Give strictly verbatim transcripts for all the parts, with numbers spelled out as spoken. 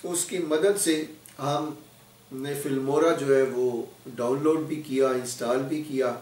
اس کی مدد سے ہم نے فلمورا جو ہے وہ ڈاؤن لوڈ بھی کیا، انسٹال بھی کیا،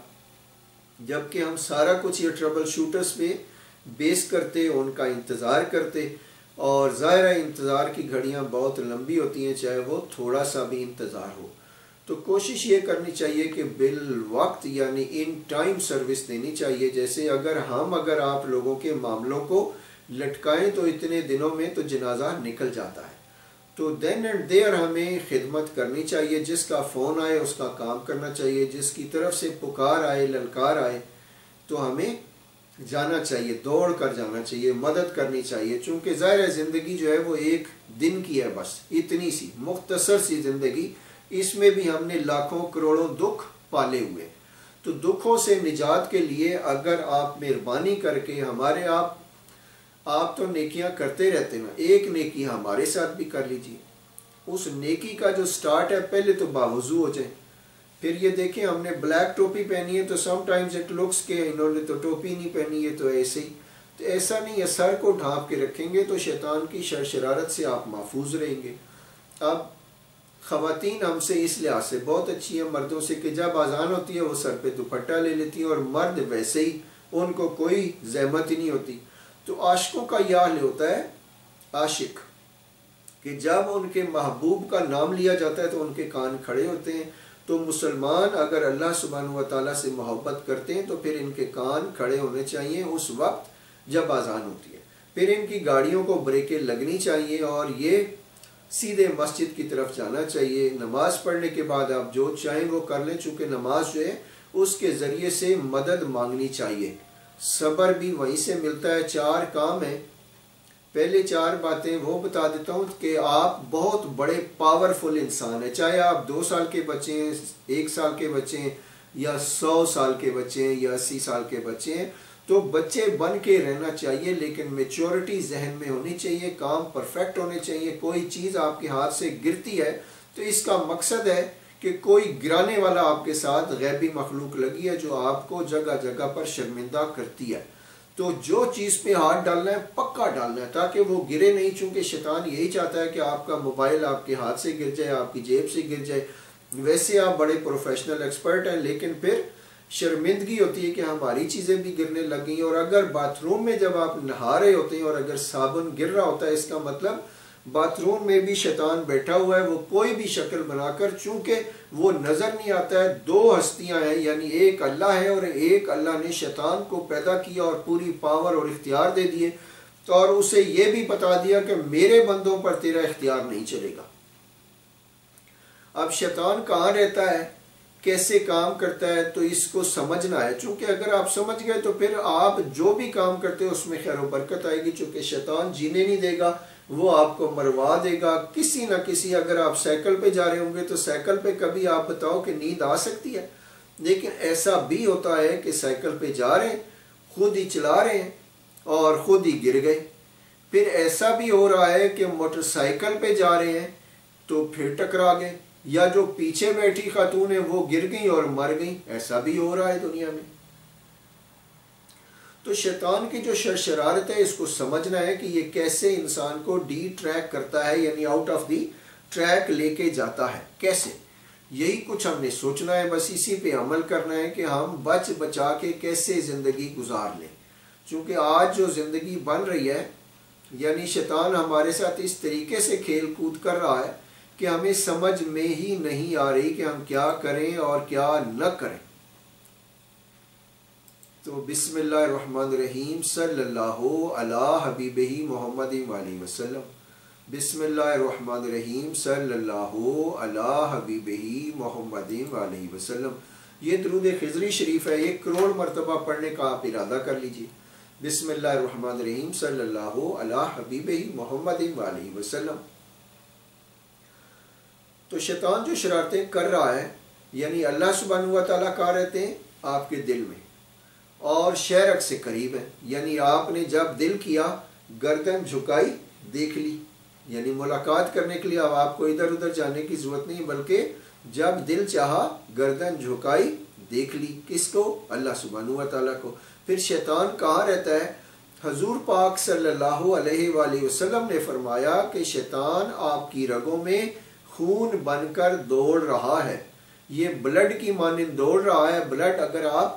جبکہ ہم سارا کچھ یہ ٹربل شوٹرز پہ بیس کرتے، ان کا انتظار کرتے، اور ظاہر ہے انتظار کی گھڑیاں بہت لمبی ہوتی ہیں چاہے وہ تھوڑا سا بھی انتظار ہو۔ تو کوشش یہ کرنی چاہیے کہ بالوقت یعنی ان ٹائم سروس دینی چاہیے۔ جیسے اگر ہم اگر آپ لوگوں کے معاملوں کو لٹکائیں تو اتنے دنوں میں تو جنازہ نکل جاتا ہے، تو دین اینڈ دیئر ہمیں خدمت کرنی چاہیے، جس کا فون آئے اس کا کام کرنا چاہیے، جس کی طرف سے پکار آئے للکار آئے تو ہمیں جانا چاہیے، دوڑ کر جانا چاہیے، مدد کرنی چاہیے، چونکہ ظاہر ہے زندگی جو ہے وہ ایک دن کی ہے، بس اتنی سی مختصر سی زندگی، اس میں بھی ہم نے لاکھوں کروڑوں دکھ پالے ہوئے، تو دکھوں سے نجات کے لیے اگر آپ مہربانی کر کے ہمارے آپ آپ تو نیکیاں کرتے رہتے نا، ایک نیکی ہمارے ساتھ بھی کر لیجیے۔ اس نیکی کا جو سٹارٹ ہے پہلے تو باوضو ہو جائیں، پھر یہ دیکھیں ہم نے بلیک ٹوپی پہنی ہے تو سم ٹائمز اٹ لکس کہ انہوں نے تو ٹوپی نہیں پہنی ہے تو ایسے ہی، تو ایسا نہیں ہے، سر کو ڈھانپ کے رکھیں گے تو شیطان کی شر شرارت سے آپ محفوظ رہیں گے۔ اب خواتین ہم سے اس لحاظ سے بہت اچھی ہیں مردوں سے کہ جب اذان ہوتی ہے وہ سر پہ دوپٹہ لے لیتی ہیں، اور مرد ویسے ہی ان کو کوئی زحمت ہی نہیں ہوتی۔ تو عاشقوں کا یہ حال ہوتا ہے، عاشق کہ جب ان کے محبوب کا نام لیا جاتا ہے تو ان کے کان کھڑے ہوتے ہیں۔ تو مسلمان اگر اللہ سبحانہ و تعالیٰ سے محبت کرتے ہیں تو پھر ان کے کان کھڑے ہونے چاہیے اس وقت جب اذان ہوتی ہے، پھر ان کی گاڑیوں کو بریکیں لگنی چاہیے اور یہ سیدھے مسجد کی طرف جانا چاہیے۔ نماز پڑھنے کے بعد آپ جو چاہیں وہ کر لیں، چونکہ نماز جو ہے اس کے ذریعے سے مدد مانگنی چاہیے، صبر بھی وہیں سے ملتا ہے۔ چار کام ہیں، پہلے چار باتیں وہ بتا دیتا ہوں کہ آپ بہت بڑے پاورفل انسان ہیں، چاہے آپ دو سال کے بچے ہیں، ایک سال کے بچے ہیں، یا سو سال کے بچے ہیں، یا اسی سال کے بچے ہیں، تو بچے بن کے رہنا چاہیے، لیکن میچورٹی ذہن میں ہونی چاہیے، کام پرفیکٹ ہونے چاہیے۔ کوئی چیز آپ کے ہاتھ سے گرتی ہے تو اس کا مقصد ہے کہ کوئی گرانے والا آپ کے ساتھ غیبی مخلوق لگی ہے جو آپ کو جگہ جگہ پر شرمندہ کرتی ہے۔ تو جو چیز پہ ہاتھ ڈالنا ہے پکا ڈالنا ہے تاکہ وہ گرے نہیں، چونکہ شیطان یہی چاہتا ہے کہ آپ کا موبائل آپ کے ہاتھ سے گر جائے، آپ کی جیب سے گر جائے۔ ویسے آپ بڑے پروفیشنل ایکسپرٹ ہیں، لیکن پھر شرمندگی ہوتی ہے کہ ہماری چیزیں بھی گرنے لگ گئی۔ اور اگر باتھ روم میں جب آپ نہا رہے ہوتے ہیں اور اگر صابن گر رہا ہوتا ہے، اس کا مطلب باتھ روم میں بھی شیطان بیٹھا ہوا ہے، وہ کوئی بھی شکل بنا کر، چونکہ وہ نظر نہیں آتا ہے، دو ہستیاں ہیں، یعنی ایک اللہ ہے اور ایک اللہ نے شیطان کو پیدا کیا اور پوری پاور اور اختیار دے دیے، اور اسے یہ بھی بتا دیا کہ میرے بندوں پر تیرا اختیار نہیں چلے گا۔ اب شیطان کہاں رہتا ہے، کیسے کام کرتا ہے، تو اس کو سمجھنا ہے، چونکہ اگر آپ سمجھ گئے تو پھر آپ جو بھی کام کرتے ہیں اس میں خیر و برکت آئے گی، چونکہ شیطان جینے نہیں دے گا، وہ آپ کو مروا دے گا کسی نہ کسی۔ اگر آپ سائیکل پہ جا رہے ہوں گے تو سائیکل پہ کبھی آپ بتاؤ کہ نیند آ سکتی ہے، لیکن ایسا بھی ہوتا ہے کہ سائیکل پہ جا رہے ہیں، خود ہی چلا رہے ہیں اور خود ہی گر گئے۔ پھر ایسا بھی ہو رہا ہے کہ موٹر سائیکل پہ جا رہے ہیں تو پھر ٹکرا گئے، یا جو پیچھے بیٹھی خاتون ہیں وہ گر گئیں اور مر گئیں، ایسا بھی ہو رہا ہے دنیا میں۔ تو شیطان کی جو شر شرارت ہے اس کو سمجھنا ہے کہ یہ کیسے انسان کو ڈی ٹریک کرتا ہے، یعنی آؤٹ آف دی ٹریک لے کے جاتا ہے، کیسے، یہی کچھ ہم نے سوچنا ہے، بس اسی پہ عمل کرنا ہے کہ ہم بچ بچا کے کیسے زندگی گزار لیں۔ چونکہ آج جو زندگی بن رہی ہے، یعنی شیطان ہمارے ساتھ اس طریقے سے کھیل کود کر رہا ہے کہ ہمیں سمجھ میں ہی نہیں آ رہی کہ ہم کیا کریں اور کیا نہ کریں۔ تو بسم اللہ الرحمن الرحیم، صلی اللہ علی حبیبہ محمد علیہ وسلم۔ بسم اللہ الرحمن الرحیم، صلی اللہ علی حبیبہ محمد علیہ وسلم۔ یہ درود خضری شریف ہے، ایک کروڑ مرتبہ پڑھنے کا آپ ارادہ کر لیجئے۔ بسم اللہ الرحمن الرحیم، صلی اللہ علی حبیبہ محمد علیہ وسلم۔ تو شیطان جو شرارتیں کر رہا ہے، یعنی اللہ سبحانہ و تعالیٰ کہاں رہتے ہیں، آپ کے دل میں، اور شہرک سے قریب ہے، یعنی آپ نے جب دل کیا گردن جھکائی دیکھ لی، یعنی ملاقات کرنے کے لیے اب آپ کو ادھر ادھر جانے کی ضرورت نہیں، بلکہ جب دل چاہا گردن جھکائی دیکھ لی، کس کو، اللہ سبحانہ و تعالیٰ کو۔ پھر شیطان کہاں رہتا ہے، حضور پاک صلی اللہ علیہ وآلہ وسلم نے فرمایا کہ شیطان آپ کی رگوں میں خون بن کر دوڑ رہا ہے، یہ بلڈ کی مانند دوڑ رہا ہے۔ بلڈ اگر آپ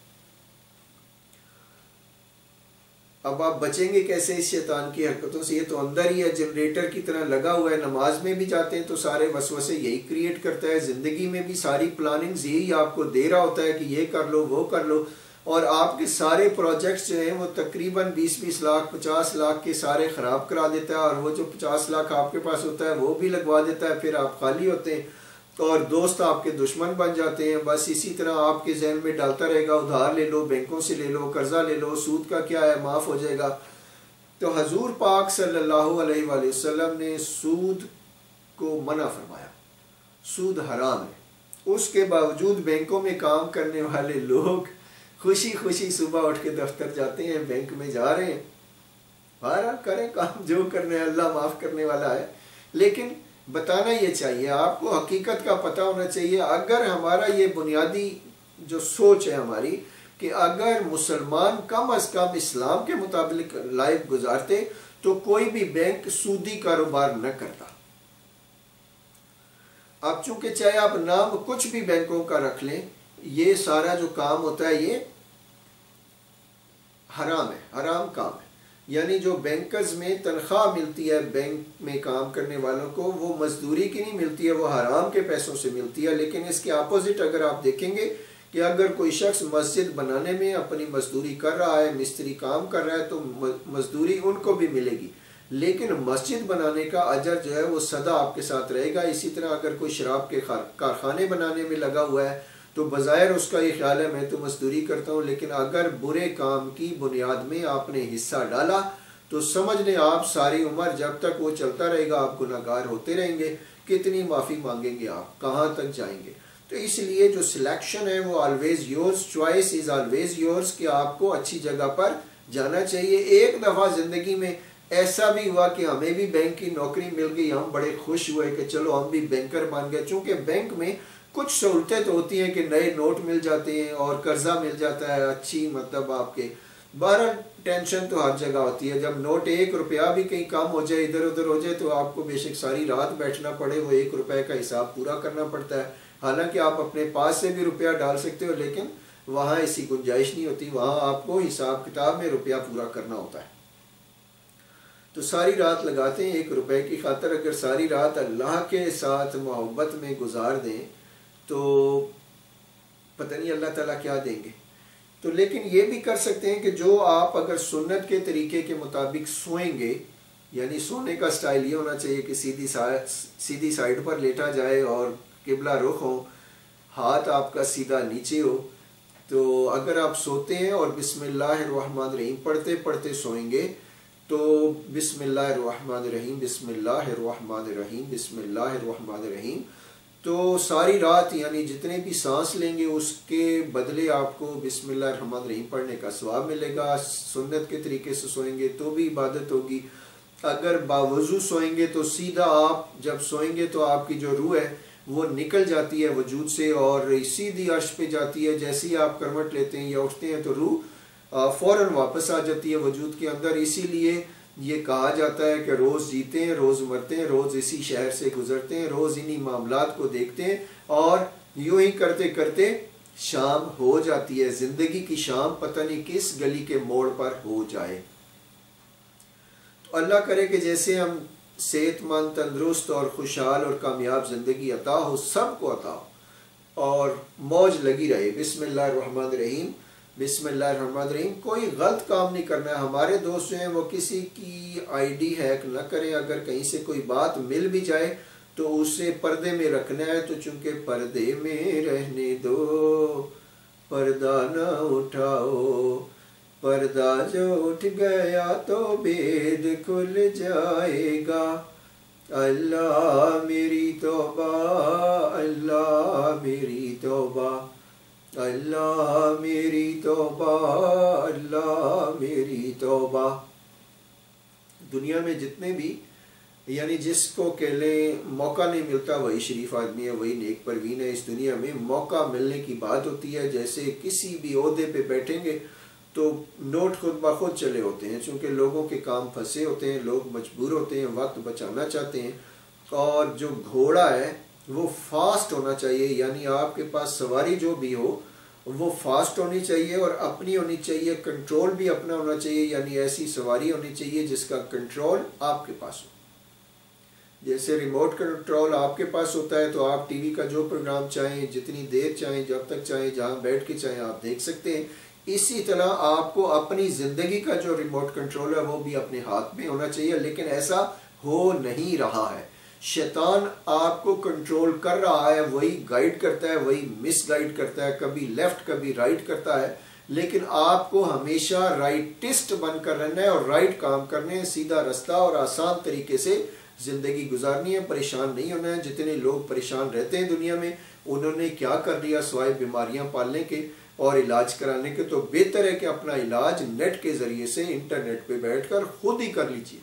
اب آپ بچیں گے کیسے اس شیطان کی حرکتوں سے؟ یہ تو اندر ہی ہے، جنریٹر کی طرح لگا ہوا ہے۔ نماز میں بھی جاتے ہیں تو سارے وسوسے یہی کریٹ کرتا ہے، زندگی میں بھی ساری پلاننگز یہی آپ کو دے رہا ہوتا ہے کہ یہ کر لو وہ کر لو، اور آپ کے سارے پروجیکٹس جو ہیں وہ تقریباً بیس بیس لاکھ پچاس لاکھ کے سارے خراب کرا دیتا ہے، اور وہ جو پچاس لاکھ آپ کے پاس ہوتا ہے وہ بھی لگوا دیتا ہے، پھر آپ خالی ہوتے ہیں اور دوست آپ کے دشمن بن جاتے ہیں۔ بس اسی طرح آپ کے ذہن میں ڈالتا رہے گا، ادھار لے لو، بینکوں سے لے لو، قرضہ لے لو، سود کا کیا ہے، معاف ہو جائے گا۔ تو حضور پاک صلی اللہ علیہ وآلہ وسلم نے سود کو منع فرمایا، سود حرام ہے۔ اس کے باوجود بینکوں میں کام کرنے والے لوگ خوشی خوشی صبح اٹھ کے دفتر جاتے ہیں، بینک میں جا رہے ہیں۔ بہرحال کریں کام جو کرنے، اللہ معاف کرنے والا ہے، لیکن بتانا یہ چاہیے آپ کو، حقیقت کا پتہ ہونا چاہیے۔ اگر ہمارا یہ بنیادی جو سوچ ہے ہماری کہ اگر مسلمان کم از کم اسلام کے مطابق لائف گزارتے تو کوئی بھی بینک سودی کاروبار نہ کرتا۔ اب چونکہ چاہے آپ نام کچھ بھی بینکوں کا رکھ لیں، یہ سارا جو کام ہوتا ہے یہ حرام ہے، حرام کام ہے۔ یعنی جو بینکرز میں تنخواہ ملتی ہے بینک میں کام کرنے والوں کو، وہ مزدوری کی نہیں ملتی ہے، وہ حرام کے پیسوں سے ملتی ہے۔ لیکن اس کے اپوزٹ اگر آپ دیکھیں گے کہ اگر کوئی شخص مسجد بنانے میں اپنی مزدوری کر رہا ہے، مستری کام کر رہا ہے، تو مزدوری ان کو بھی ملے گی، لیکن مسجد بنانے کا اجر جو ہے وہ سدا آپ کے ساتھ رہے گا۔ اسی طرح اگر کوئی شراب کے کارخانے بنانے میں لگا ہوا ہے تو بظاہر اس کا یہ خیال ہے میں تو مزدوری کرتا ہوں، لیکن اگر برے کام کی بنیاد میں آپ نے حصہ ڈالا تو سمجھ لیں آپ ساری عمر جب تک وہ چلتا رہے گا آپ گناہگار ہوتے رہیں گے۔ کتنی معافی مانگیں گے آپ، کہاں تک جائیں گے؟ تو اس لیے جو سلیکشن ہے وہ always yours, choice is always yours, کہ آپ کو اچھی جگہ پر جانا چاہیے۔ ایک دفعہ زندگی میں ایسا بھی ہوا کہ ہمیں بھی بینک کی نوکری مل گئی، ہم بڑے خوش ہوئے کہ چلو ہم بھی بینکر بن گئے، چونکہ بینک میں کچھ سہولتیں تو ہوتی ہیں کہ نئے نوٹ مل جاتے ہیں اور قرضہ مل جاتا ہے، اچھی مطلب آپ کے بارہ ٹینشن تو ہر جگہ ہوتی ہے۔ جب نوٹ ایک روپیہ بھی کہیں کم ہو جائے، ادھر ادھر ہو جائے، تو آپ کو بے شک ساری رات بیٹھنا پڑے، وہ ایک روپے کا حساب پورا کرنا پڑتا ہے۔ حالانکہ آپ اپنے پاس سے بھی روپیہ ڈال سکتے ہو، لیکن وہاں ایسی گنجائش نہیں ہوتی، وہاں آپ کو حساب کتاب میں روپیہ پورا کرنا ہوتا ہے۔ تو ساری رات لگاتے ہیں ایک روپے کی خاطر۔ اگر ساری رات اللہ کے ساتھ محبت میں گزار دیں تو پتہ نہیں اللہ تعالیٰ کیا دیں گے۔ تو لیکن یہ بھی کر سکتے ہیں کہ جو آپ اگر سنت کے طریقے کے مطابق سوئیں گے، یعنی سونے کا سٹائل یہ ہونا چاہیے کہ سیدھی سیدھی سائیڈ پر لیٹا جائے اور قبلہ رخ ہو، ہاتھ آپ کا سیدھا نیچے ہو۔ تو اگر آپ سوتے ہیں اور بسم اللہ الرحمن الرحیم پڑھتے پڑھتے سوئیں گے تو بسم اللہ الرحمن الرحیم، بسم اللہ الرحمن الرحیم، بسم اللہ الرحمن الرحیم، تو ساری رات یعنی جتنے بھی سانس لیں گے اس کے بدلے آپ کو بسم اللہ الرحمن الرحیم پڑھنے کا ثواب ملے گا۔ سنت کے طریقے سے سوئیں گے تو بھی عبادت ہوگی۔ اگر باوضو سوئیں گے تو سیدھا آپ جب سوئیں گے تو آپ کی جو روح ہے وہ نکل جاتی ہے وجود سے اور سیدھی عرش پہ جاتی ہے۔ جیسے ہی آپ کرمٹ لیتے ہیں یا اٹھتے ہیں تو روح فوراً واپس آ جاتی ہے وجود کے اندر۔ اسی لیے یہ کہا جاتا ہے کہ روز جیتے ہیں، روز مرتے ہیں، روز اسی شہر سے گزرتے ہیں، روز انہی معاملات کو دیکھتے ہیں، اور یوں ہی کرتے کرتے شام ہو جاتی ہے۔ زندگی کی شام پتہ نہیں کس گلی کے موڑ پر ہو جائے۔ تو اللہ کرے کہ جیسے ہم صحت مند، تندرست اور خوشحال اور کامیاب زندگی عطا ہو، سب کو عطا ہو اور موج لگی رہے۔ بسم اللہ الرحمن الرحیم، بسم اللہ الرحمن الرحیم۔ کوئی غلط کام نہیں کرنا ہے۔ ہمارے دوست جو ہیں وہ کسی کی آئی ڈی ہیک نہ کریں۔ اگر کہیں سے کوئی بات مل بھی جائے تو اسے پردے میں رکھنا ہے، تو چونکہ پردے میں رہنے دو، پردہ نہ اٹھاؤ، پردہ جو اٹھ گیا تو بید کھل جائے گا۔ اللہ میری توبہ، اللہ میری توبہ، اللہ میری توبہ، اللہ میری توبہ۔ دنیا میں جتنے بھی یعنی جس کو کہ لیں موقع نہیں ملتا وہی شریف آدمی ہے، وہی نیک پروین ہے۔ اس دنیا میں موقع ملنے کی بات ہوتی ہے۔ جیسے کسی بھی عہدے پہ بیٹھیں گے تو نوٹ خود بخود چلے ہوتے ہیں، چونکہ لوگوں کے کام پھنسے ہوتے ہیں، لوگ مجبور ہوتے ہیں، وقت بچانا چاہتے ہیں، اور جو گھوڑا ہے وہ فاسٹ ہونا چاہیے، یعنی آپ کے پاس سواری جو بھی ہو وہ فاسٹ ہونی چاہیے اور اپنی ہونی چاہیے، کنٹرول بھی اپنا ہونا چاہیے، یعنی ایسی سواری ہونی چاہیے جس کا کنٹرول آپ کے پاس ہو۔ جیسے ریموٹ کنٹرول آپ کے پاس ہوتا ہے تو آپ ٹی وی کا جو پروگرام چاہیں، جتنی دیر چاہیں، جب تک چاہیں، جہاں بیٹھ کے چاہیں آپ دیکھ سکتے ہیں۔ اسی طرح آپ کو اپنی زندگی کا جو ریموٹ کنٹرول ہے وہ بھی اپنے ہاتھ میں ہونا چاہیے، لیکن ایسا ہو نہیں رہا ہے۔ شیطان آپ کو کنٹرول کر رہا ہے، وہی گائیڈ کرتا ہے، وہی مس گائیڈ کرتا ہے، کبھی لیفٹ کبھی رائٹ کرتا ہے، لیکن آپ کو ہمیشہ رائٹسٹ بن کر رہنا ہے اور رائٹ کام کرنے ہیں، سیدھا رستہ اور آسان طریقے سے زندگی گزارنی ہے، پریشان نہیں ہونا ہے۔ جتنے لوگ پریشان رہتے ہیں دنیا میں، انہوں نے کیا کر لیا سوائے بیماریاں پالنے کے اور علاج کرانے کے؟ تو بہتر ہے کہ اپنا علاج نیٹ کے ذریعے سے انٹرنیٹ پہ بیٹھ کر خود ہی کر لیجئے۔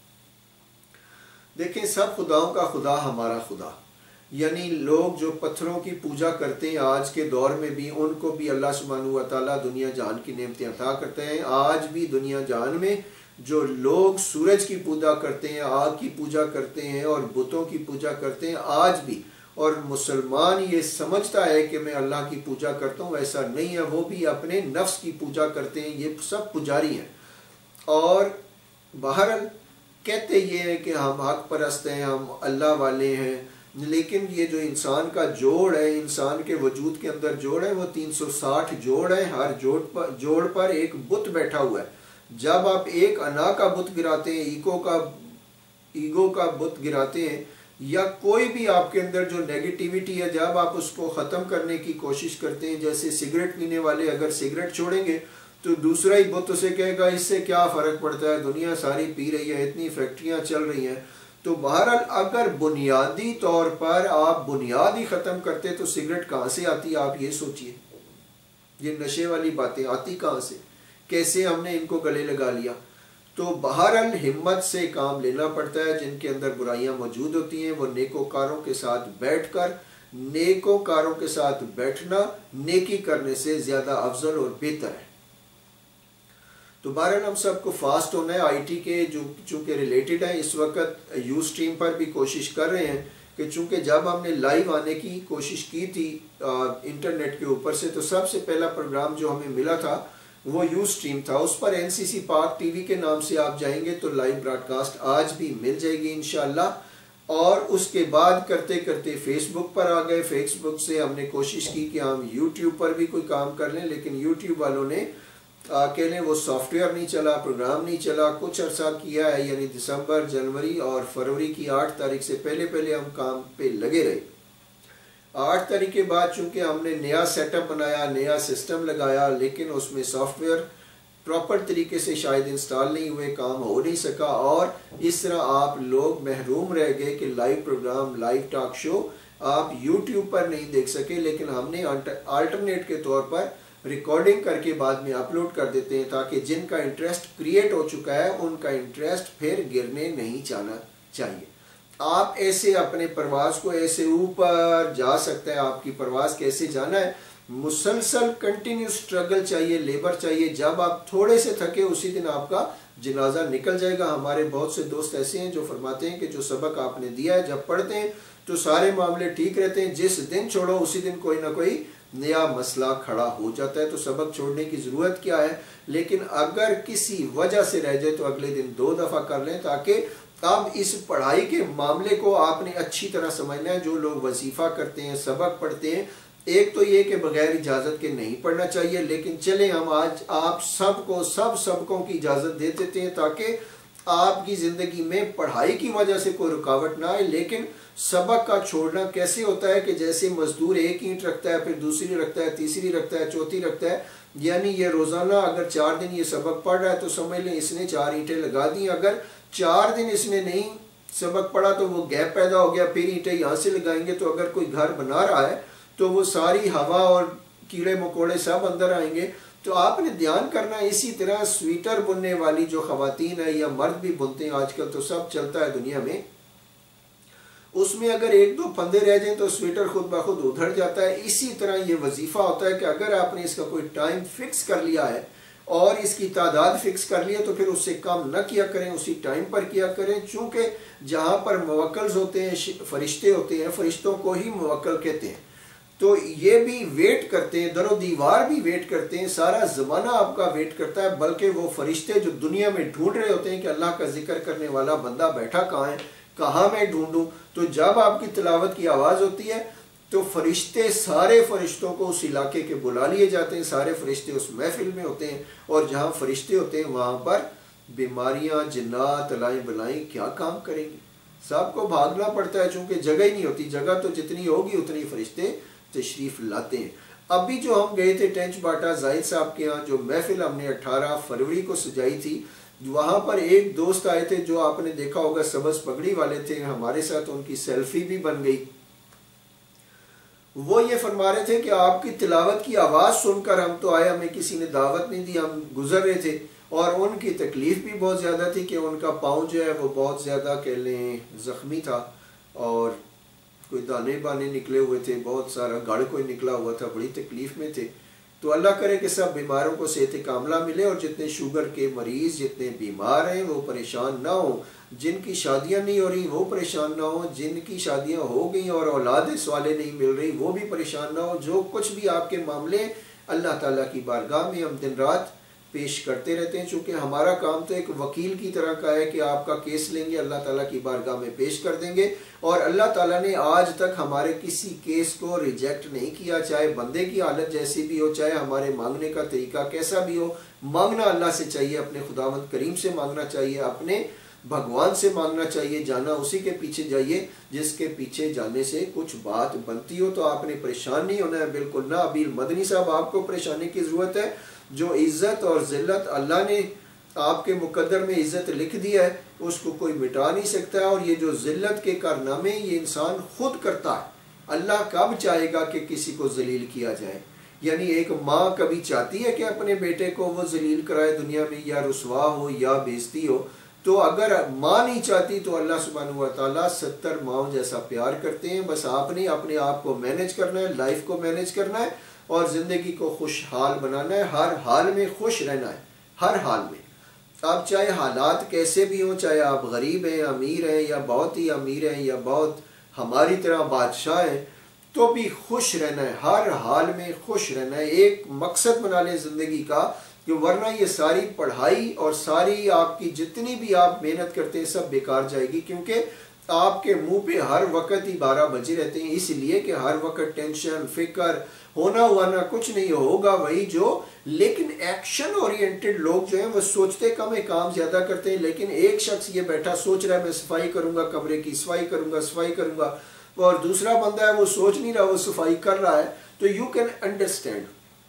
دیکھیں، سب خداؤں کا خدا ہمارا خدا، یعنی لوگ جو پتھروں کی پوجا کرتے ہیں آج کے دور میں بھی، ان کو بھی اللہ سبحانہ و تعالیٰ دنیا جہان کی نعمتیں عطا کرتے ہیں۔ آج بھی دنیا جہان میں جو لوگ سورج کی پوجا کرتے ہیں، آگ کی پوجا کرتے ہیں اور بتوں کی پوجا کرتے ہیں، آج بھی، اور مسلمان یہ سمجھتا ہے کہ میں اللہ کی پوجا کرتا ہوں، ایسا نہیں ہے، وہ بھی اپنے نفس کی پوجا کرتے ہیں، یہ سب پجاری ہیں۔ اور بہرحال کہتے یہ ہیں کہ ہم حق پرست ہیں، ہم اللہ والے ہیں، لیکن یہ جو انسان کا جوڑ ہے، انسان کے وجود کے اندر جوڑ ہے، وہ تین سو ساٹھ جوڑ ہے، ہر جوڑ پر جوڑ پر ایک بت بیٹھا ہوا ہے۔ جب آپ ایک انا کا بت گراتے ہیں، ایگو کا ایگو کا بت گراتے ہیں، یا کوئی بھی آپ کے اندر جو نیگیٹیوٹی ہے، جب آپ اس کو ختم کرنے کی کوشش کرتے ہیں، جیسے سگریٹ پینے والے اگر سگریٹ چھوڑیں گے تو دوسرا ہی بت اسے کہے گا اس سے کیا فرق پڑتا ہے، دنیا ساری پی رہی ہے، اتنی فیکٹریاں چل رہی ہیں۔ تو بہرحال اگر بنیادی طور پر آپ بنیاد ہی ختم کرتے تو سگریٹ کہاں سے آتی؟ آپ یہ سوچئے، یہ نشے والی باتیں آتی کہاں سے؟ کیسے ہم نے ان کو گلے لگا لیا؟ تو بہرحال ہمت سے کام لینا پڑتا ہے۔ جن کے اندر برائیاں موجود ہوتی ہیں وہ نیکوکاروں کے ساتھ بیٹھ کر، نیکوکاروں کے ساتھ بیٹھنا نیکی کرنے سے زیادہ افضل اور بہتر ہے۔ تو بہرحال ہم سب کو فاسٹ ہونا ہے۔ آئی ٹی کے جو چونکہ ریلیٹڈ ہیں، اس وقت یو اسٹریم پر بھی کوشش کر رہے ہیں کہ چونکہ جب ہم نے لائیو آنے کی کوشش کی تھی انٹرنیٹ کے اوپر سے، تو سب سے پہلا پروگرام جو ہمیں ملا تھا وہ یو اسٹریم تھا۔ اس پر این سی سی پاک ٹی وی کے نام سے آپ جائیں گے تو لائیو براڈ کاسٹ آج بھی مل جائے گی انشاءاللہ۔ اور اس کے بعد کرتے کرتے فیس بک پر آ گئے۔ فیس بک سے ہم نے کوشش کی کہ ہم یوٹیوب پر بھی کوئی کام کر لیں، لیکن یوٹیوب والوں نے کہ لیں وہ سافٹ ویئر نہیں چلا، پروگرام نہیں چلا۔ کچھ عرصہ کیا ہے، یعنی دسمبر، جنوری اور فروری کی آٹھ تاریخ سے پہلے پہلے ہم کام پہ لگے رہے۔ آٹھ تاریخ کے بعد چونکہ ہم نے نیا سیٹ اپ بنایا، نیا سسٹم لگایا، لیکن اس میں سافٹ ویئر پراپر طریقے سے شاید انسٹال نہیں ہوئے، کام ہو نہیں سکا، اور اس طرح آپ لوگ محروم رہ گئے کہ live program, live talk show آپ یوٹیوب پر نہیں دیکھ سکے۔ لیکن ہم نے آلٹرنیٹ کے طور پر ریکارڈنگ کر کے بعد میں اپلوڈ کر دیتے ہیں تاکہ جن کا انٹرسٹ کریٹ ہو چکا ہے ان کا انٹرسٹ پھر گرنے نہیں جانا چاہیے۔ آپ ایسے اپنے پرواز کو ایسے اوپر جا سکتا ہے۔ آپ کی پرواز کیسے جانا ہے؟ مسلسل کنٹینیو سٹرگل چاہیے، لیبر چاہیے۔ جب آپ تھوڑے سے تھکے اسی دن آپ کا جنازہ نکل جائے گا۔ ہمارے بہت سے دوست ایسے ہیں جو فرماتے ہیں کہ جو سبق آپ نے دیا ہے جب پڑھتے ہیں تو سارے معاملے ٹھیک رہتے ہیں، جس دن چھوڑو اسی دن کوئی نہ کوئی نیا مسئلہ کھڑا ہو جاتا ہے۔ تو سبق چھوڑنے کی ضرورت کیا ہے؟ لیکن اگر کسی وجہ سے رہ جائے تو اگلے دن دو دفعہ کر لیں، تاکہ اب اس پڑھائی کے معاملے کو آپ نے اچھی طرح سمجھنا ہے۔ جو لوگ وظیفہ کرتے ہیں، سبق پڑھتے ہیں، ایک تو یہ کہ بغیر اجازت کے نہیں پڑھنا چاہیے، لیکن چلیں ہم آج آپ سب کو سب سبقوں کی اجازت دے دیتے ہیں تاکہ آپ کی زندگی میں پڑھائی کی وجہ سے کوئی رکاوٹ نہ آئے۔ لیکن سبق کا چھوڑنا کیسے ہوتا ہے کہ جیسے مزدور ایک اینٹ رکھتا ہے، پھر دوسری رکھتا ہے، تیسری رکھتا ہے، چوتھی رکھتا ہے، یعنی یہ روزانہ اگر چار دن یہ سبق پڑھ رہا ہے تو سمجھ لیں اس نے چار اینٹیں لگا دی۔ اگر چار دن اس نے نہیں سبق پڑھا تو وہ گیپ پیدا ہو گیا، پھر اینٹیں یہاں سے لگائیں گے تو اگر کوئی گھر بنا رہا ہے تو وہ ساری ہوا اور کیڑے مکوڑے سب اندر آئیں گے۔ تو آپ نے دھیان کرنا ہے۔ اسی طرح سویٹر بننے والی جو خواتین ہیں یا مرد بھی بنتے ہیں، آج کل تو سب چلتا ہے دنیا میں، اس میں اگر ایک دو پھندے رہ جائیں تو سویٹر خود بخود ادھڑ جاتا ہے۔ اسی طرح یہ وظیفہ ہوتا ہے کہ اگر آپ نے اس کا کوئی ٹائم فکس کر لیا ہے، اور اس کی تعداد فکس کر لیا تو پھر اس سے کم نہ کیا کریں، اسی ٹائم پر کیا کریں، چونکہ جہاں پر موکلز ہوتے ہیں فرشتے ہوتے ہیں، فرشتوں کو ہی موکل کہتے ہیں، تو یہ بھی ویٹ کرتے ہیں، در و دیوار بھی ویٹ کرتے ہیں، سارا زمانہ آپ کا ویٹ کرتا ہے، بلکہ وہ فرشتے جو دنیا میں ڈھونڈ رہے ہوتے ہیں کہ اللہ کا ذکر کرنے والا بندہ بیٹھا کہاں ہے، کہاں میں ڈھونڈوں، تو جب آپ کی تلاوت کی آواز ہوتی ہے تو فرشتے سارے فرشتوں کو اس علاقے کے بلا لیے جاتے ہیں، سارے فرشتے اس محفل میں ہوتے ہیں، اور جہاں فرشتے ہوتے ہیں وہاں پر بیماریاں، جنات، الائیں بلائیں کیا کام کریں گی، سب کو بھاگنا پڑتا ہے، چونکہ جگہ ہی نہیں ہوتی، جگہ تو جتنی ہوگی اتنی فرشتے تشریف لاتے ہیں۔ ابھی جو ہم گئے تھے ٹینچ باٹا زاہد صاحب کے ہاں، جو محفل ہم نے اٹھارہ فروری کو سجائی تھی، وہاں پر ایک دوست آئے تھے جو آپ نے دیکھا ہوگا سبز پگڑی والے تھے، ہمارے ساتھ ان کی سیلفی بھی بن گئی۔ وہ یہ فرما رہے تھے کہ آپ کی تلاوت کی آواز سن کر ہم تو آئے، ہمیں کسی نے دعوت نہیں دی، ہم گزر رہے تھے، اور ان کی تکلیف بھی بہت زیادہ تھی کہ ان کا پاؤں جو ہے وہ بہت زیادہ کہہ لیں زخمی تھا، اور کوئی دانے بانے نکلے ہوئے تھے، بہت سارا گڑ کوئی نکلا ہوا تھا، بڑی تکلیف میں تھے۔ تو اللہ کرے کہ سب بیماروں کو صحت کاملہ ملے، اور جتنے شوگر کے مریض جتنے بیمار ہیں وہ پریشان نہ ہوں، جن کی شادیاں نہیں ہو رہی وہ پریشان نہ ہوں، جن کی شادیاں ہو گئیں اور اولاد صالح نہیں مل رہی وہ بھی پریشان نہ ہوں، جو کچھ بھی آپ کے معاملے ہیں اللہ تعالیٰ کی بارگاہ میں ہم دن رات پیش کرتے رہتے ہیں، چونکہ ہمارا کام تو ایک وکیل کی طرح کا ہے کہ آپ کا کیس لیں گے، اللہ تعالیٰ کی بارگاہ میں پیش کر دیں گے، اور اللہ تعالیٰ نے آج تک ہمارے کسی کیس کو ریجیکٹ نہیں کیا، چاہے بندے کی حالت جیسی بھی ہو، چاہے ہمارے مانگنے کا طریقہ کیسا بھی ہو، مانگنا اللہ سے چاہیے، اپنے خداوند کریم سے مانگنا چاہیے، اپنے بھگوان سے مانگنا چاہیے، جانا اسی کے پیچھے جائیے جس کے پیچھے جانے سے کچھ بات بنتی ہو۔ تو آپ نے پریشان نہیں ہونا ہے، بالکل نہ۔ ابھی مدنی صاحب آپ کو پریشانی کی ضرورت ہے، جو عزت اور ذلت اللہ نے آپ کے مقدر میں عزت لکھ دیا ہے اس کو کوئی مٹا نہیں سکتا ہے، اور یہ جو ذلت کے کارنامے یہ انسان خود کرتا ہے۔ اللہ کب چاہے گا کہ کسی کو ذلیل کیا جائے؟ یعنی ایک ماں کبھی چاہتی ہے کہ اپنے بیٹے کو وہ ذلیل کرائے دنیا میں، یا رسوا ہو یا بےزتی ہو؟ تو اگر ماں نہیں چاہتی تو اللہ سبحانہ و تعالیٰ ستر ماؤں جیسا پیار کرتے ہیں۔ بس آپ نے اپنے آپ کو مینج کرنا ہے، لائف کو مینج کرنا ہے، اور زندگی کو خوشحال بنانا ہے، ہر حال میں خوش رہنا ہے، ہر حال میں۔ آپ چاہے حالات کیسے بھی ہوں، چاہے آپ غریب ہیں، امیر ہیں، یا بہت ہی امیر ہیں، یا بہت ہماری طرح بادشاہ ہیں، تو بھی خوش رہنا ہے، ہر حال میں خوش رہنا ہے۔ ایک مقصد بنا لیں زندگی کا، کہ ورنہ یہ ساری پڑھائی اور ساری آپ کی جتنی بھی آپ محنت کرتے ہیں سب بیکار جائے گی، کیونکہ آپ کے منہ پہ ہر وقت ہی بارہ بجے رہتے ہیں، اس لیے کہ ہر وقت ٹینشن، فکر، ہونا ہوانا کچھ نہیں ہوگا وہی جو۔ لیکن ایکشن اورینٹڈ لوگ جو ہیں وہ سوچتے کم ہے، کام زیادہ کرتے ہیں۔ لیکن ایک شخص یہ بیٹھا سوچ رہا ہے میں صفائی کروں گا، کمرے کی صفائی کروں گا، صفائی کروں گا، اور دوسرا بندہ ہے وہ سوچ نہیں رہا، وہ صفائی کر رہا ہے، تو یو کین انڈرسٹینڈ۔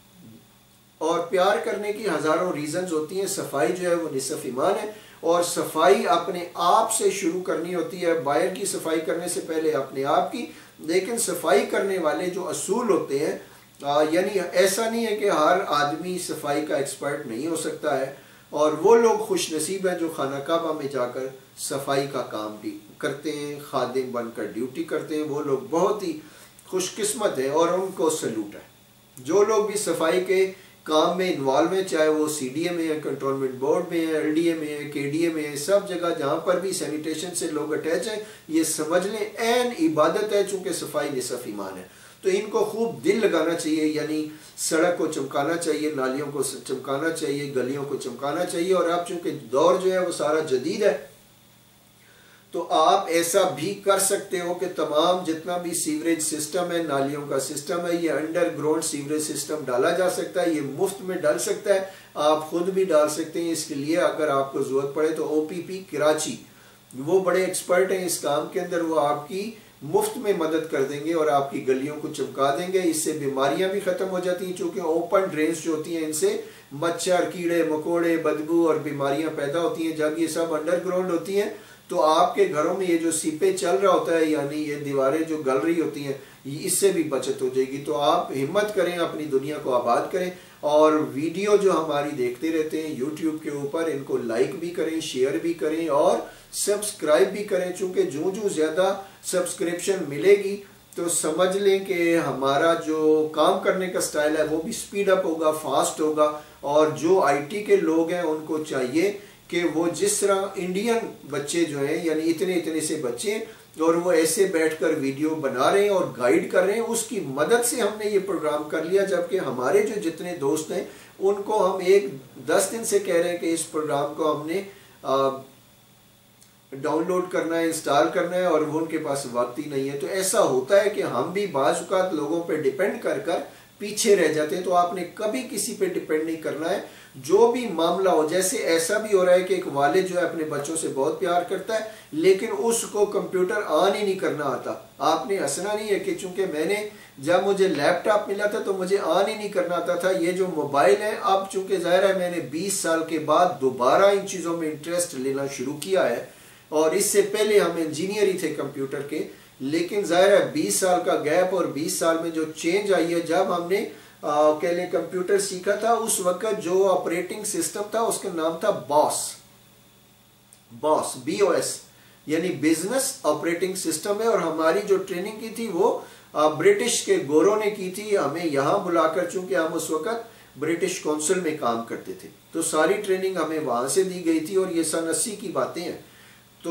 اور پیار کرنے کی ہزاروں ریزنز ہوتی ہیں، صفائی جو ہے وہ نصف ایمان ہے، اور صفائی اپنے آپ سے شروع کرنی ہوتی ہے، باہر کی صفائی کرنے سے پہلے اپنے آپ کی۔ لیکن صفائی کرنے والے جو اصول ہوتے ہیں، یعنی ایسا نہیں ہے کہ ہر آدمی صفائی کا ایکسپرٹ نہیں ہو سکتا ہے، اور وہ لوگ خوش نصیب ہیں جو خانہ کعبہ میں جا کر صفائی کا کام بھی کرتے ہیں، خادم بن کر ڈیوٹی کرتے ہیں، وہ لوگ بہت ہی خوش قسمت ہیں، اور ان کو سلوٹ ہے۔ جو لوگ بھی صفائی کے کام میں انوالو ہیں، چاہے وہ سی ڈی اے میں ہے، کنٹرولمنٹ بورڈ میں ہے، ایل ڈی اے میں ہے، کے ڈی اے میں ہے، سب جگہ جہاں پر بھی سینیٹیشن سے لوگ اٹیچ ہیں، یہ سمجھ لیں عین عبادت ہے، چونکہ صفائی نصف ایمان ہے۔ تو ان کو خوب دل لگانا چاہیے، یعنی سڑک کو چمکانا چاہیے، نالیوں کو چمکانا چاہیے، گلیوں کو چمکانا چاہیے۔ اور اب چونکہ دور جو ہے وہ سارا جدید ہے، تو آپ ایسا بھی کر سکتے ہو کہ تمام جتنا بھی سیوریج سسٹم ہے، نالیوں کا سسٹم ہے، یہ انڈر گراؤنڈ سیوریج سسٹم ڈالا جا سکتا ہے، یہ مفت میں ڈال سکتا ہے، آپ خود بھی ڈال سکتے ہیں۔ اس کے لیے اگر آپ کو ضرورت پڑے تو او پی پی کراچی وہ بڑے ایکسپرٹ ہیں اس کام کے اندر، وہ آپ کی مفت میں مدد کر دیں گے اور آپ کی گلیوں کو چمکا دیں گے۔ اس سے بیماریاں بھی ختم ہو جاتی ہیں، چونکہ اوپن ڈرینز جو ہوتی ہیں ان سے مچھر، کیڑے مکوڑے، بدبو اور بیماریاں پیدا ہوتی ہیں۔ جب یہ سب انڈر گراؤنڈ ہوتی ہیں تو آپ کے گھروں میں یہ جو سیپے چل رہا ہوتا ہے، یعنی یہ دیواریں جو گل رہی ہوتی ہیں، اس سے بھی بچت ہو جائے گی۔ تو آپ ہمت کریں، اپنی دنیا کو آباد کریں، اور ویڈیو جو ہماری دیکھتے رہتے ہیں یوٹیوب کے اوپر، ان کو لائک بھی کریں، شیئر بھی کریں اور سبسکرائب بھی کریں، چونکہ جو جو زیادہ سبسکرپشن ملے گی تو سمجھ لیں کہ ہمارا جو کام کرنے کا سٹائل ہے وہ بھی سپیڈ اپ ہوگا، فاسٹ ہوگا، اور جو آئی ٹی کے لوگ ہیں ان کو چاہیے کہ وہ جس طرح انڈین بچے جو ہیں یعنی اتنے اتنے سے بچے اور وہ ایسے بیٹھ کر ویڈیو بنا رہے ہیں اور گائیڈ کر رہے ہیں، اس کی مدد سے ہم نے یہ پروگرام کر لیا، جبکہ ہمارے جو جتنے دوست ہیں ان کو ہم ایک دس دن سے کہہ رہے ہیں کہ اس پروگرام کو ہم نے ڈاؤن لوڈ کرنا ہے، انسٹال کرنا ہے، اور وہ ان کے پاس وقت ہی نہیں ہے۔ تو ایسا ہوتا ہے کہ ہم بھی بعض اوقات لوگوں پہ ڈیپینڈ کر کر پیچھے رہ جاتے ہیں، تو آپ نے کبھی کسی پہ ڈیپینڈ نہیں کرنا ہے۔ جو بھی معاملہ ہو، جیسے ایسا بھی ہو رہا ہے کہ ایک والد جو ہے اپنے بچوں سے بہت پیار کرتا ہے لیکن اس کو کمپیوٹر آن ہی نہیں کرنا آتا، آپ نے ہنسنا نہیں ہے کہ چونکہ میں نے جب مجھے لیپ ٹاپ ملا تھا تو مجھے آن ہی نہیں کرنا آتا تھا۔ یہ جو موبائل ہے اب چونکہ ظاہر ہے میں نے بیس سال کے بعد دوبارہ ان چیزوں میں انٹرسٹ لینا شروع کیا ہے، اور اس سے پہلے ہم انجینئر ہی تھے کمپیوٹر کے، لیکن ظاہر ہے بیس سال کا گیپ اور بیس سال میں جو چینج آئی ہے، جب ہم نے کہہ لیں کمپیوٹر سیکھا تھا اس وقت جو آپریٹنگ سسٹم تھا اس کا نام تھا boss, boss B O S یعنی بزنس آپریٹنگ سسٹم ہے، اور ہماری جو ٹریننگ کی تھی وہ برٹش کے گوروں نے کی تھی، ہمیں یہاں بلا کر، چونکہ ہم اس وقت برٹش کونسل میں کام کرتے تھے تو ساری ٹریننگ ہمیں وہاں سے دی گئی تھی، اور یہ سن اسی کی باتیں ہیں۔ تو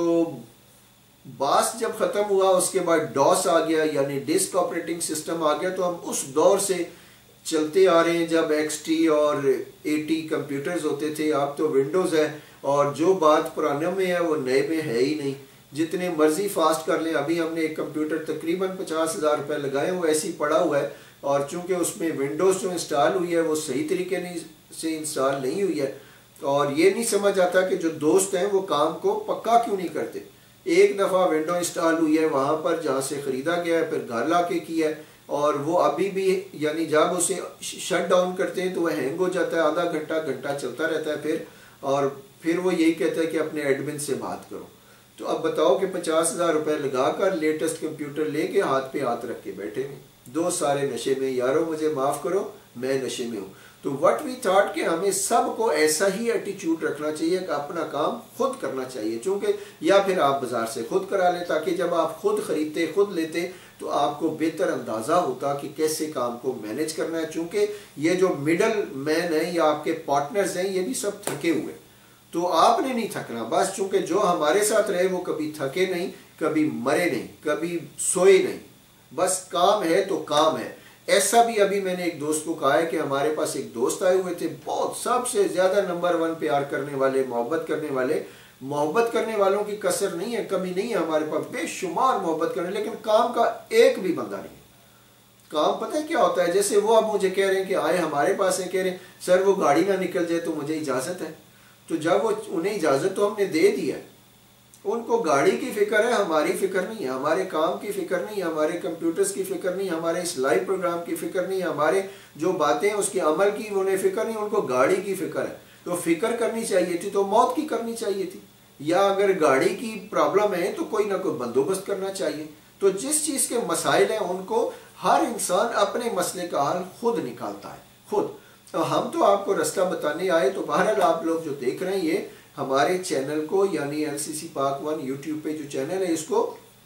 باس جب ختم ہوا اس کے بعد ڈاس آ گیا یعنی ڈسک آپریٹنگ سسٹم آ گیا، تو ہم اس دور سے چلتے آ رہے ہیں جب ایکس ٹی اور ایٹی کمپیوٹرز ہوتے تھے، اب تو ونڈوز ہے، اور جو بات پرانے میں ہے وہ نئے میں ہے ہی نہیں، جتنے مرضی فاسٹ کر لیں۔ ابھی ہم نے ایک کمپیوٹر تقریباً پچاس ہزار روپے لگائے، وہ ایسی پڑا ہوا ہے، اور چونکہ اس میں ونڈوز جو انسٹال ہوئی ہے وہ صحیح طریقے سے انسٹال نہیں ہوئی ہے، اور یہ نہیں سمجھ آتا کہ جو دوست ہیں وہ کام کو پکا کیوں نہیں کرتے۔ ایک دفعہ ونڈو انسٹال ہوئی ہے وہاں پر جہاں سے خریدا گیا ہے، پھر گھر لا کے کیا ہے، اور وہ ابھی بھی یعنی جب اسے شٹ ڈاؤن کرتے ہیں تو وہ ہینگ ہو جاتا ہے، آدھا گھنٹہ گھنٹہ چلتا رہتا ہے پھر، اور پھر وہ یہی کہتا ہے کہ اپنے ایڈمن سے بات کرو۔ تو اب بتاؤ کہ پچاس ہزار روپے لگا کر لیٹسٹ کمپیوٹر لے کے ہاتھ پہ ہاتھ رکھ کے بیٹھے ہیں، دو سارے نشے میں، یارو مجھے معاف کرو میں نشے میں ہوں۔ تو وٹ وی تھاٹ کہ ہمیں سب کو ایسا ہی ایٹیچیوڈ رکھنا چاہیے کہ اپنا کام خود کرنا چاہیے، چونکہ یا پھر آپ بازار سے خود کرا لیں، تاکہ جب آپ خود خریدتے خود لیتے تو آپ کو بہتر اندازہ ہوتا کہ کیسے کام کو مینج کرنا ہے، چونکہ یہ جو مڈل مین ہیں یا آپ کے پارٹنرز ہیں یہ بھی سب تھکے ہوئے، تو آپ نے نہیں تھکنا، بس چونکہ جو ہمارے ساتھ رہے وہ کبھی تھکے نہیں، کبھی مرے نہیں، کبھی سوئے نہیں، بس کام ہے تو کام ہے۔ ایسا بھی ابھی میں نے ایک دوست کو کہا ہے کہ ہمارے پاس ایک دوست آئے ہوئے تھے، بہت سب سے زیادہ نمبر ون پیار کرنے والے، محبت کرنے والے، محبت کرنے والوں کی کثر نہیں ہے، کمی نہیں ہے ہمارے پاس، بے شمار محبت کرنے، لیکن کام کا ایک بھی بندہ نہیں ہے۔ کام پتہ ہے کیا ہوتا ہے، جیسے وہ اب مجھے کہہ رہے ہیں کہ آئے ہمارے پاس ہیں، کہہ رہے ہیں سر وہ گاڑی نہ نکل جائے تو مجھے اجازت ہے، تو جب وہ انہیں اجازت تو ہم نے دے دی ہے، ان کو گاڑی کی فکر ہے، ہماری فکر نہیں ہے، ہمارے کام کی فکر نہیں، ہمارے کمپیوٹرز کی فکر نہیں، ہمارے اس لائیو پروگرام کی فکر نہیں، ہمارے جو باتیں اس کے عمل کی انہیں فکر نہیں، ان کو گاڑی کی فکر ہے۔ تو فکر کرنی چاہیے تھی تو موت کی کرنی چاہیے تھی، یا اگر گاڑی کی پرابلم ہے تو کوئی نہ کوئی بندوبست کرنا چاہیے۔ تو جس چیز کے مسائل ہیں ان کو ہر انسان اپنے مسئلے کا حل خود نکالتا ہے، خود۔ ہم تو آپ کو رستہ بتانے آئے، تو بہرحال آپ لوگ جو دیکھ رہے ہیں یہ ہمارے چینل کو یعنی ایل سی سی پاک ون یوٹیوب پہ جو چینل ہے اس کو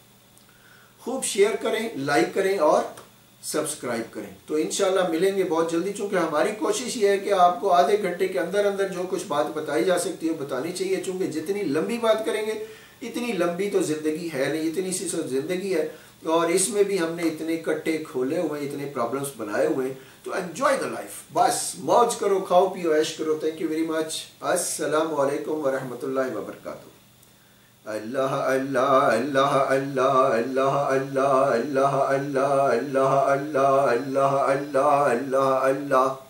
خوب شیئر کریں، لائک کریں اور سبسکرائب کریں۔ تو انشاءاللہ ملیں گے بہت جلدی، چونکہ ہماری کوشش یہ ہے کہ آپ کو آدھے گھنٹے کے اندر اندر جو کچھ بات بتائی جا سکتی ہے بتانی چاہیے، چونکہ جتنی لمبی بات کریں گے اتنی لمبی تو زندگی ہے نہیں، اتنی سی سو زندگی ہے، اور اس میں بھی ہم نے اتنے کٹے کھولے ہوئے ہیں، اتنے پرابلمس بنائے ہوئے ہیں، تو انجوائے دا لائف، بس موج کرو، کھاؤ پیو، عیش کرو۔ تھینک یو ویری مچ، السلام علیکم ورحمۃ اللہ وبرکاتہ۔ اللہ اللہ اللہ اللہ اللہ اللہ اللہ اللہ اللہ اللہ اللہ اللہ اللہ اللہ